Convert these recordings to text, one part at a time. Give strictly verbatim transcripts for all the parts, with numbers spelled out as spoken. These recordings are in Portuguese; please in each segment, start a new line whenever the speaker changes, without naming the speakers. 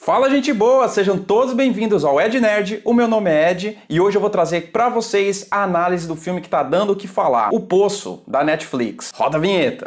Fala, gente boa! Sejam todos bem-vindos ao Ed Nerd. O meu nome é Ed e hoje eu vou trazer pra vocês a análise do filme que tá dando o que falar, O Poço, da Netflix. Roda a vinheta!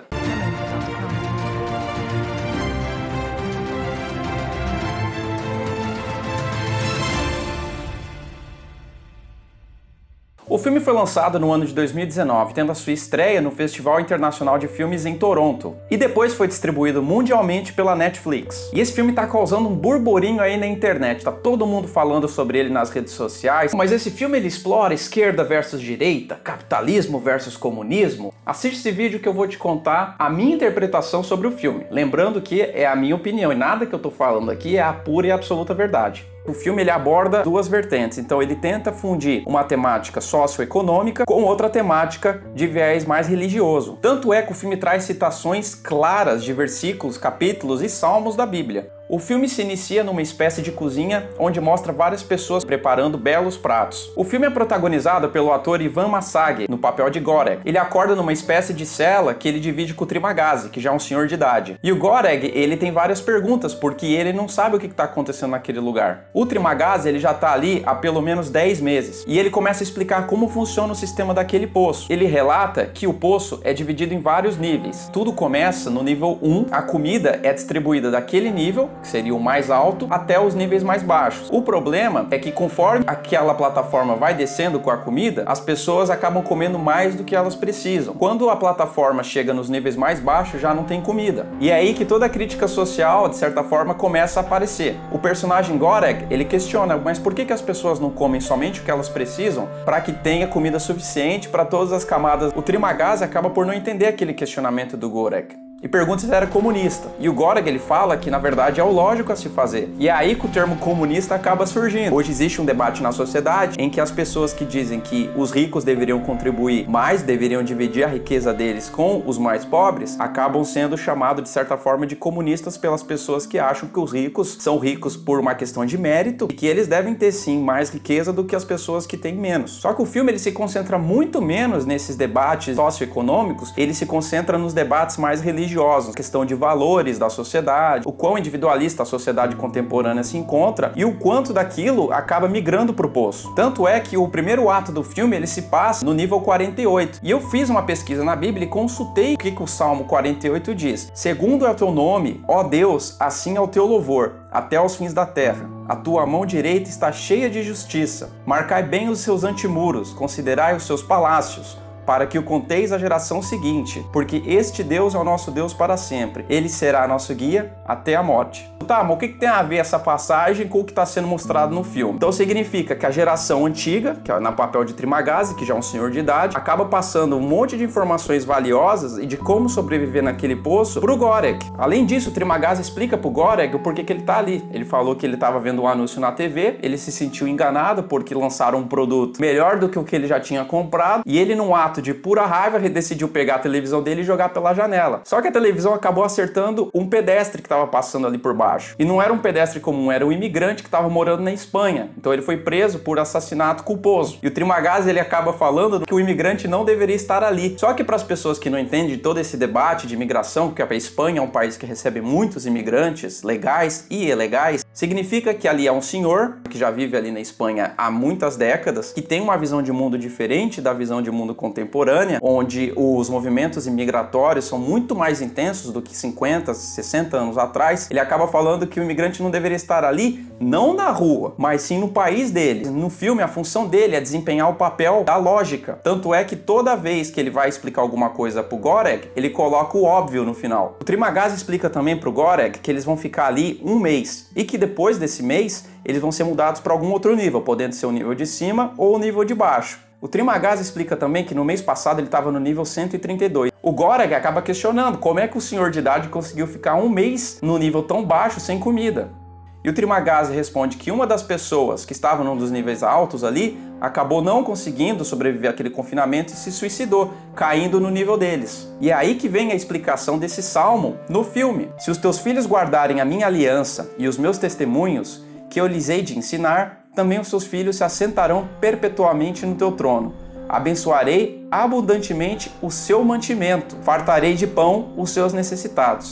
O filme foi lançado no ano de dois mil e dezenove, tendo a sua estreia no Festival Internacional de Filmes em Toronto, e depois foi distribuído mundialmente pela Netflix. E esse filme tá causando um burburinho aí na internet, tá todo mundo falando sobre ele nas redes sociais, mas esse filme ele explora esquerda versus direita, capitalismo versus comunismo. Assiste esse vídeo que eu vou te contar a minha interpretação sobre o filme, lembrando que é a minha opinião e nada que eu tô falando aqui é a pura e absoluta verdade. O filme ele aborda duas vertentes, então ele tenta fundir uma temática socioeconômica com outra temática de viés mais religioso. Tanto é que o filme traz citações claras de versículos, capítulos e salmos da Bíblia. O filme se inicia numa espécie de cozinha onde mostra várias pessoas preparando belos pratos. O filme é protagonizado pelo ator Ivan Massag, no papel de Goreg. Ele acorda numa espécie de cela que ele divide com o Trimagazi, que já é um senhor de idade. E o Goreg, ele tem várias perguntas, porque ele não sabe o que está acontecendo naquele lugar. O Trimagazi, ele já está ali há pelo menos dez meses. E ele começa a explicar como funciona o sistema daquele poço. Ele relata que o poço é dividido em vários níveis. Tudo começa no nível um, a comida é distribuída daquele nível, que seria o mais alto, até os níveis mais baixos. O problema é que conforme aquela plataforma vai descendo com a comida, as pessoas acabam comendo mais do que elas precisam. Quando a plataforma chega nos níveis mais baixos, já não tem comida. E é aí que toda a crítica social, de certa forma, começa a aparecer. O personagem Goreg, ele questiona, mas por que que as pessoas não comem somente o que elas precisam para que tenha comida suficiente para todas as camadas? O Trimagazi acaba por não entender aquele questionamento do Goreg e pergunta se ele era comunista. E o Goreg ele fala que na verdade é o lógico a se fazer. E é aí que o termo comunista acaba surgindo. Hoje existe um debate na sociedade em que as pessoas que dizem que os ricos deveriam contribuir mais, deveriam dividir a riqueza deles com os mais pobres, acabam sendo chamados de certa forma de comunistas pelas pessoas que acham que os ricos são ricos por uma questão de mérito e que eles devem ter sim mais riqueza do que as pessoas que têm menos. Só que o filme ele se concentra muito menos nesses debates socioeconômicos, ele se concentra nos debates mais religiosos, questão de valores da sociedade, o quão individualista a sociedade contemporânea se encontra e o quanto daquilo acaba migrando para o poço. Tanto é que o primeiro ato do filme ele se passa no nível quarenta e oito. E eu fiz uma pesquisa na Bíblia e consultei o que, que o Salmo quarenta e oito diz. Segundo é o teu nome, ó Deus, assim é o teu louvor, até aos fins da terra. A tua mão direita está cheia de justiça. Marcai bem os seus antemuros, considerai os seus palácios, para que o conteis à geração seguinte, porque este Deus é o nosso Deus para sempre. Ele será nosso guia até a morte. Tá, mas o que, que tem a ver essa passagem com o que está sendo mostrado no filme? Então significa que a geração antiga, que é na papel de Trimagazi, que já é um senhor de idade, acaba passando um monte de informações valiosas e de como sobreviver naquele poço pro Goreg. Além disso, o Trimagazi explica pro Goreg o porquê que ele tá ali. Ele falou que ele estava vendo um anúncio na T V, ele se sentiu enganado porque lançaram um produto melhor do que o que ele já tinha comprado, e ele, num ato de pura raiva, ele decidiu pegar a televisão dele e jogar pela janela. Só que a televisão acabou acertando um pedestre que estava passando ali por baixo. E não era um pedestre comum, era um imigrante que estava morando na Espanha. Então ele foi preso por assassinato culposo. E o Trimagazi ele acaba falando que o imigrante não deveria estar ali. Só que para as pessoas que não entendem todo esse debate de imigração, porque a Espanha é um país que recebe muitos imigrantes legais e ilegais, significa que ali é um senhor que já vive ali na Espanha há muitas décadas, que tem uma visão de mundo diferente da visão de mundo contemporânea, onde os movimentos imigratórios são muito mais intensos do que cinquenta, sessenta anos atrás. Ele acaba falando que o imigrante não deveria estar ali, não na rua, mas sim no país dele. No filme, a função dele é desempenhar o papel da lógica. Tanto é que toda vez que ele vai explicar alguma coisa pro Goreg, ele coloca o óbvio no final. O Trimagazi explica também pro Goreg que eles vão ficar ali um mês e que depois desse mês eles vão ser mudados para algum outro nível, podendo ser o nível de cima ou o nível de baixo. O Trimagazi explica também que no mês passado ele estava no nível cento e trinta e dois. O Goreg acaba questionando como é que o senhor de idade conseguiu ficar um mês no nível tão baixo sem comida. E o Trimagazi responde que uma das pessoas que estava num dos níveis altos ali acabou não conseguindo sobreviver àquele confinamento e se suicidou, caindo no nível deles. E é aí que vem a explicação desse salmo no filme. Se os teus filhos guardarem a minha aliança e os meus testemunhos, que eu lhes hei de ensinar, também os seus filhos se assentarão perpetuamente no teu trono. Abençoarei abundantemente o seu mantimento, fartarei de pão os seus necessitados.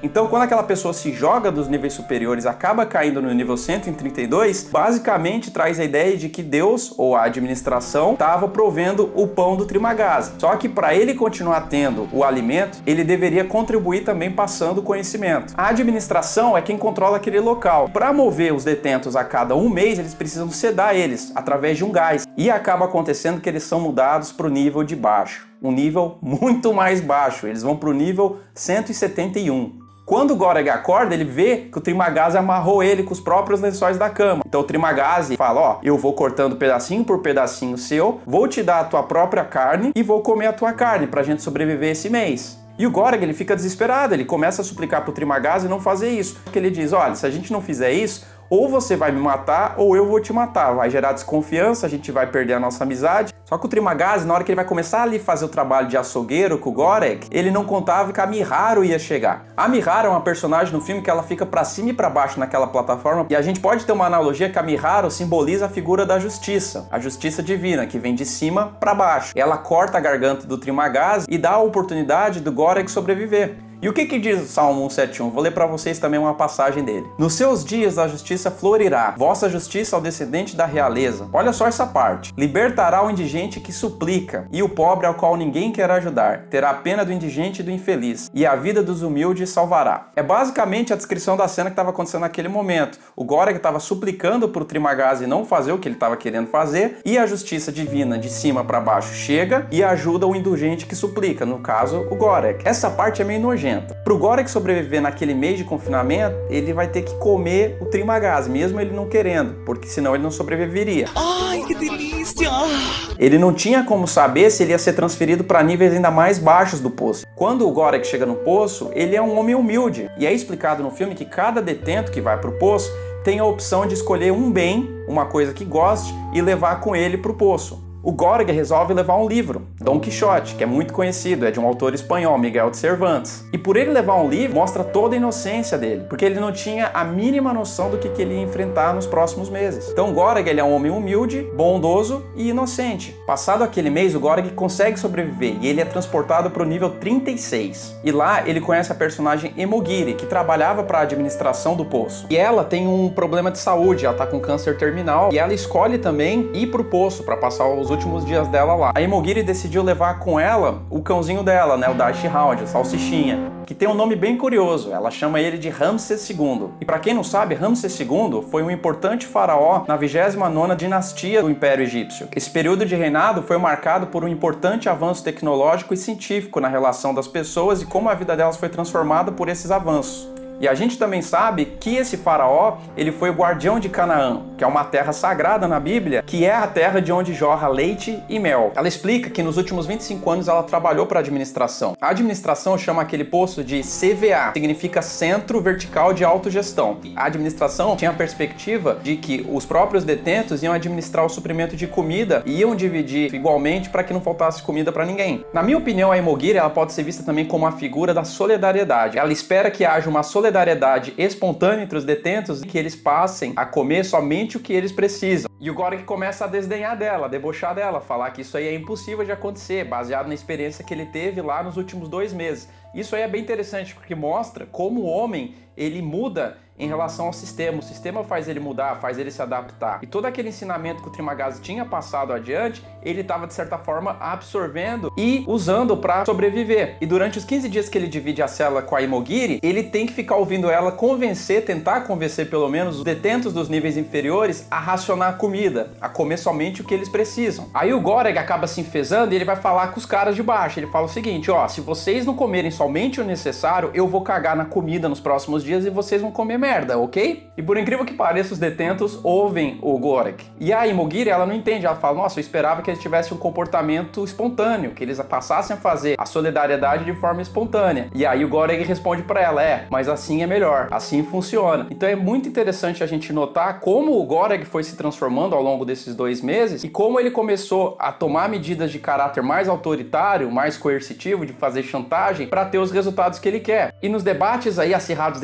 Então, quando aquela pessoa se joga dos níveis superiores, acaba caindo no nível cento e trinta e dois, basicamente traz a ideia de que Deus, ou a administração, estava provendo o pão do Trimagasi. Só que para ele continuar tendo o alimento, ele deveria contribuir também passando o conhecimento. A administração é quem controla aquele local. Para mover os detentos a cada um mês, eles precisam sedar eles através de um gás. E acaba acontecendo que eles são mudados para o nível de baixo. Um nível muito mais baixo. Eles vão para o nível cento e setenta e um. Quando o Goreg acorda, ele vê que o Trimagasi amarrou ele com os próprios lençóis da cama. Então o Trimagasi fala, ó, eu vou cortando pedacinho por pedacinho seu, vou te dar a tua própria carne e vou comer a tua carne pra gente sobreviver esse mês. E o Goreg, ele fica desesperado, ele começa a suplicar pro Trimagasi não fazer isso. Porque ele diz, olha, se a gente não fizer isso, ou você vai me matar, ou eu vou te matar. Vai gerar desconfiança, a gente vai perder a nossa amizade. Só que o Trimagasi, na hora que ele vai começar ali a fazer o trabalho de açougueiro com o Goreg, ele não contava que a Miharu ia chegar. A Miharu é uma personagem no filme que ela fica pra cima e pra baixo naquela plataforma, e a gente pode ter uma analogia que a Miharu simboliza a figura da justiça, a justiça divina, que vem de cima pra baixo. Ela corta a garganta do Trimagasi e dá a oportunidade do Goreg sobreviver. E o que que diz o Salmo cento e setenta e um? Vou ler para vocês também uma passagem dele. Nos seus dias a justiça florirá, vossa justiça ao descendente da realeza. Olha só essa parte. Libertará o indigente que suplica, e o pobre ao qual ninguém quer ajudar. Terá a pena do indigente e do infeliz, e a vida dos humildes salvará. É basicamente a descrição da cena que estava acontecendo naquele momento. O Goreg estava suplicando para o Trimagasi não fazer o que ele estava querendo fazer, e a justiça divina de cima para baixo chega e ajuda o indulgente que suplica, no caso, o Goreg. Essa parte é meio nojenta. Para o Goreg sobreviver naquele mês de confinamento, ele vai ter que comer o Trimagasi, mesmo ele não querendo, porque senão ele não sobreviveria.
Ai, que delícia!
Ele não tinha como saber se ele ia ser transferido para níveis ainda mais baixos do poço. Quando o Goreg chega no poço, ele é um homem humilde. E é explicado no filme que cada detento que vai para o poço tem a opção de escolher um bem, uma coisa que goste, e levar com ele para o poço. O Goreg resolve levar um livro, Dom Quixote, que é muito conhecido, é de um autor espanhol, Miguel de Cervantes. E por ele levar um livro, mostra toda a inocência dele, porque ele não tinha a mínima noção do que, que ele ia enfrentar nos próximos meses. Então o Goreg, ele é um homem humilde, bondoso e inocente. Passado aquele mês, o Goreg consegue sobreviver e ele é transportado para o nível trinta e seis. E lá ele conhece a personagem Emogiri, que trabalhava para a administração do poço. E ela tem um problema de saúde, ela tá com câncer terminal, e ela escolhe também ir pro poço para passar os últimos dias dela lá. A Emogiri decidiu levar com ela o cãozinho dela, né, o Dashi Hound, a salsichinha, que tem um nome bem curioso. Ela chama ele de Ramsés segundo. E para quem não sabe, Ramsés segundo foi um importante faraó na vigésima nona dinastia do Império Egípcio. Esse período de reinado foi marcado por um importante avanço tecnológico e científico na relação das pessoas e como a vida delas foi transformada por esses avanços. E a gente também sabe que esse faraó, ele foi o guardião de Canaã, que é uma terra sagrada na Bíblia, que é a terra de onde jorra leite e mel. Ela explica que nos últimos vinte e cinco anos ela trabalhou para a administração. A administração chama aquele posto de C V A, significa Centro Vertical de Autogestão. A administração tinha a perspectiva de que os próprios detentos iam administrar o suprimento de comida e iam dividir igualmente para que não faltasse comida para ninguém. Na minha opinião, a Emogiri, ela pode ser vista também como a figura da solidariedade. Ela espera que haja uma solidariedade solidariedade espontânea entre os detentos e que eles passem a comer somente o que eles precisam. E o Goreg começa a desdenhar dela, a debochar dela, falar que isso aí é impossível de acontecer, baseado na experiência que ele teve lá nos últimos dois meses. Isso aí é bem interessante, porque mostra como o homem, ele muda em relação ao sistema. O sistema faz ele mudar, faz ele se adaptar. E todo aquele ensinamento que o Trimagasi tinha passado adiante, ele estava, de certa forma, absorvendo e usando para sobreviver. E durante os quinze dias que ele divide a cela com a Emogiri, ele tem que ficar ouvindo ela convencer, tentar convencer pelo menos os detentos dos níveis inferiores a racionar a comida, a comer somente o que eles precisam. Aí o Goreg acaba se enfesando e ele vai falar com os caras de baixo. Ele fala o seguinte, ó, se vocês não comerem somente o necessário, eu vou cagar na comida nos próximos dias e vocês vão comer merda, ok? E por incrível que pareça, os detentos ouvem o Goreg. E a Emogiri, ela não entende, ela fala, nossa, eu esperava que eles tivessem um comportamento espontâneo, que eles passassem a fazer a solidariedade de forma espontânea. E aí o Goreg responde pra ela, é, mas assim é melhor, assim funciona. Então é muito interessante a gente notar como o Goreg foi se transformando ao longo desses dois meses e como ele começou a tomar medidas de caráter mais autoritário, mais coercitivo, de fazer chantagem, para ter os resultados que ele quer. E nos debates aí acirrados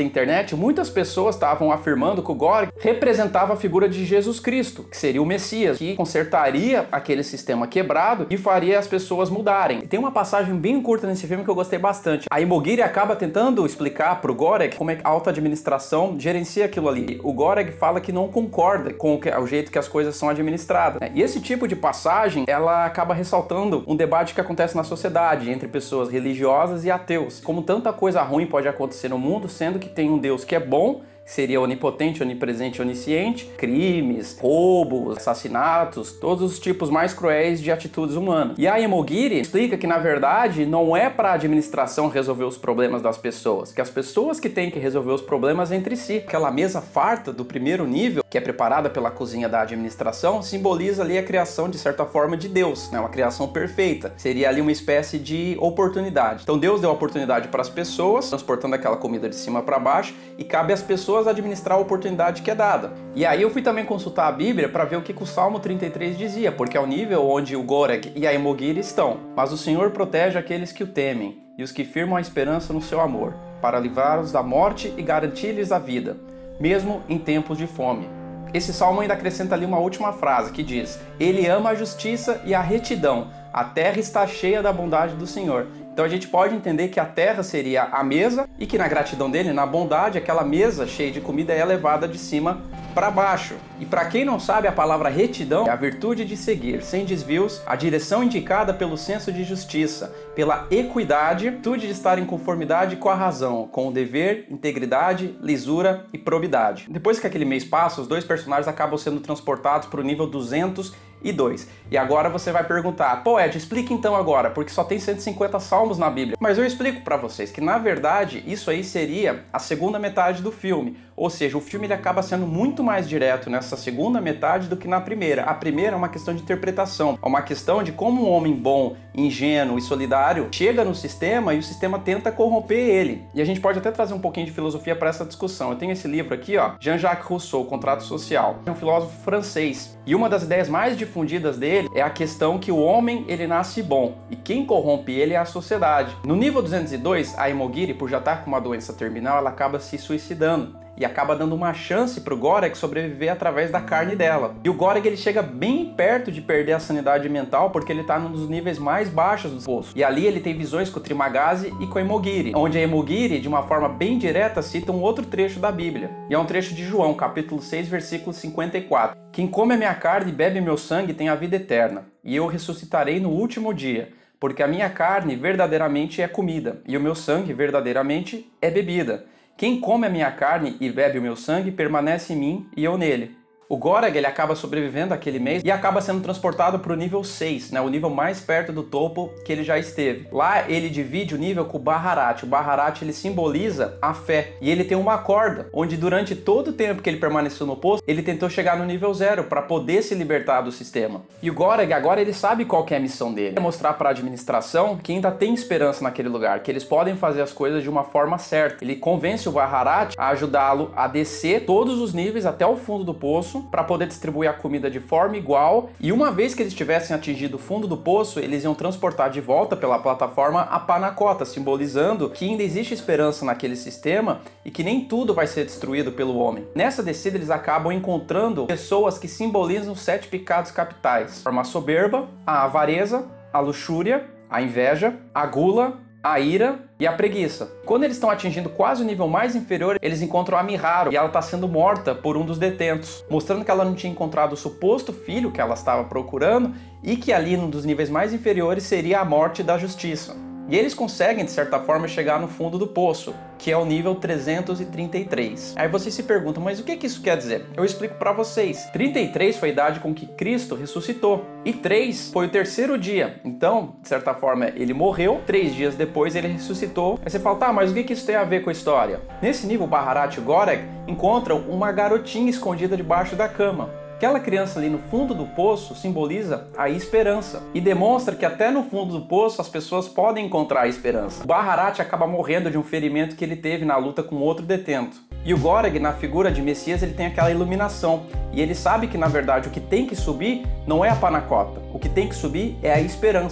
internet, muitas pessoas estavam afirmando que o Goreg representava a figura de Jesus Cristo, que seria o Messias, que consertaria aquele sistema quebrado e faria as pessoas mudarem. E tem uma passagem bem curta nesse filme que eu gostei bastante. A Imoguiri acaba tentando explicar pro Goreg como é que a alta administração gerencia aquilo ali. O Goreg fala que não concorda com o, que, o jeito que as coisas são administradas, né? E esse tipo de passagem, ela acaba ressaltando um debate que acontece na sociedade entre pessoas religiosas e ateus. Como tanta coisa ruim pode acontecer no mundo, sendo que tem um Deus que é bom, seria onipotente, onipresente, onisciente, crimes, roubos, assassinatos, todos os tipos mais cruéis de atitudes humanas. E a Imoguiri explica que, na verdade, não é para a administração resolver os problemas das pessoas, que as pessoas que têm que resolver os problemas entre si. Aquela mesa farta do primeiro nível, que é preparada pela cozinha da administração, simboliza ali a criação, de certa forma, de Deus, né? Uma criação perfeita. Seria ali uma espécie de oportunidade. Então Deus deu a oportunidade para as pessoas, transportando aquela comida de cima para baixo, e cabe às pessoas administrar a oportunidade que é dada. E aí eu fui também consultar a Bíblia para ver o que, que o Salmo trinta e três dizia, porque é o nível onde o Goreg e a Imoguiri estão. Mas o Senhor protege aqueles que o temem e os que firmam a esperança no seu amor, para livrá-los da morte e garantir-lhes a vida, mesmo em tempos de fome. Esse salmo ainda acrescenta ali uma última frase que diz: Ele ama a justiça e a retidão, a terra está cheia da bondade do Senhor. Então a gente pode entender que a terra seria a mesa e que na gratidão dele, na bondade, aquela mesa cheia de comida é levada de cima para baixo. E para quem não sabe, a palavra retidão é a virtude de seguir, sem desvios, a direção indicada pelo senso de justiça, pela equidade, virtude de estar em conformidade com a razão, com o dever, integridade, lisura e probidade. Depois que aquele mês passa, os dois personagens acabam sendo transportados para o nível duzentos e dois. E agora você vai perguntar: pô, Ed, explica então agora, porque só tem cento e cinquenta salmos na Bíblia. Mas eu explico para vocês que, na verdade, isso aí seria a segunda metade do filme. Ou seja, o filme ele acaba sendo muito mais direto nessa segunda metade do que na primeira. A primeira é uma questão de interpretação, é uma questão de como um homem bom, ingênuo e solidário chega no sistema e o sistema tenta corromper ele. E a gente pode até trazer um pouquinho de filosofia para essa discussão. Eu tenho esse livro aqui, ó, Jean-Jacques Rousseau, Contrato Social. É um filósofo francês. E uma das ideias mais difundidas dele é a questão que o homem ele nasce bom e quem corrompe ele é a sociedade. No nível duzentos e dois, a Imoguiri, por já estar com uma doença terminal, ela acaba se suicidando e acaba dando uma chance para o Goreg sobreviver através da carne dela. E o Goreg ele chega bem perto de perder a sanidade mental porque ele está num dos níveis mais baixos do poço. E ali ele tem visões com o Trimagazi e com a Imoguiri, onde a Imoguiri, de uma forma bem direta, cita um outro trecho da Bíblia. E é um trecho de João, capítulo seis, versículo cinquenta e quatro. Quem come a minha carne e bebe meu sangue tem a vida eterna, e eu ressuscitarei no último dia, porque a minha carne verdadeiramente é comida, e o meu sangue verdadeiramente é bebida. Quem come a minha carne e bebe o meu sangue permanece em mim e eu nele. O Goreg ele acaba sobrevivendo aquele mês e acaba sendo transportado para o nível seis, né, o nível mais perto do topo que ele já esteve. Lá ele divide o nível com o Baharat. O Baharat ele simboliza a fé e ele tem uma corda, onde durante todo o tempo que ele permaneceu no poço, ele tentou chegar no nível zero para poder se libertar do sistema. E o Goreg agora ele sabe qual que é a missão dele. É mostrar para a administração que ainda tem esperança naquele lugar, que eles podem fazer as coisas de uma forma certa. Ele convence o Baharat a ajudá-lo a descer todos os níveis até o fundo do poço, para poder distribuir a comida de forma igual, e uma vez que eles tivessem atingido o fundo do poço, eles iam transportar de volta pela plataforma a panacota, simbolizando que ainda existe esperança naquele sistema e que nem tudo vai ser destruído pelo homem. Nessa descida eles acabam encontrando pessoas que simbolizam os sete pecados capitais: a soberba, a avareza, a luxúria, a inveja, a gula, a ira e a preguiça. Quando eles estão atingindo quase o nível mais inferior, eles encontram a Miharu e ela está sendo morta por um dos detentos, mostrando que ela não tinha encontrado o suposto filho que ela estava procurando e que ali num dos níveis mais inferiores seria a morte da justiça. E eles conseguem, de certa forma, chegar no fundo do poço, que é o nível trezentos e trinta e três. Aí vocês se perguntam, mas o que que isso quer dizer? Eu explico para vocês. trinta e três foi a idade com que Cristo ressuscitou. E três foi o terceiro dia. Então, de certa forma, ele morreu. Três dias depois, ele ressuscitou. Aí você fala, tá, mas o que que isso tem a ver com a história? Nesse nível, Baharat e Goreg encontram uma garotinha escondida debaixo da cama. Aquela criança ali no fundo do poço simboliza a esperança e demonstra que até no fundo do poço as pessoas podem encontrar a esperança. O Baharat acaba morrendo de um ferimento que ele teve na luta com outro detento. E o Goreg, na figura de Messias, ele tem aquela iluminação. E ele sabe que, na verdade, o que tem que subir não é a panacota. O que tem que subir é a esperança.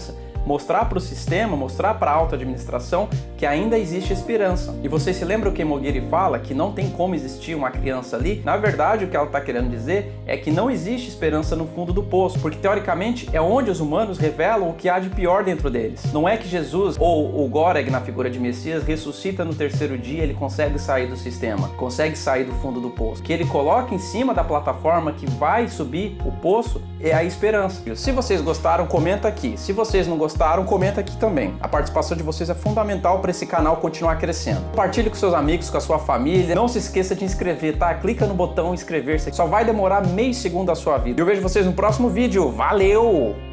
mostrar para o sistema, mostrar para a auto-administração que ainda existe esperança. E você se lembra o que Mogiri fala, que não tem como existir uma criança ali? Na verdade, o que ela está querendo dizer é que não existe esperança no fundo do poço, porque teoricamente é onde os humanos revelam o que há de pior dentro deles. Não é que Jesus ou o Goreg, na figura de Messias, ressuscita no terceiro dia, ele consegue sair do sistema, consegue sair do fundo do poço. Que ele coloca em cima da plataforma que vai subir o poço é a esperança. Se vocês gostaram, comenta aqui. Se vocês não gostaram, comenta aqui também. A participação de vocês é fundamental para esse canal continuar crescendo. Compartilhe com seus amigos, com a sua família. Não se esqueça de inscrever, tá? Clica no botão inscrever-se. Só vai demorar meio segundo da sua vida. Eu vejo vocês no próximo vídeo. Valeu!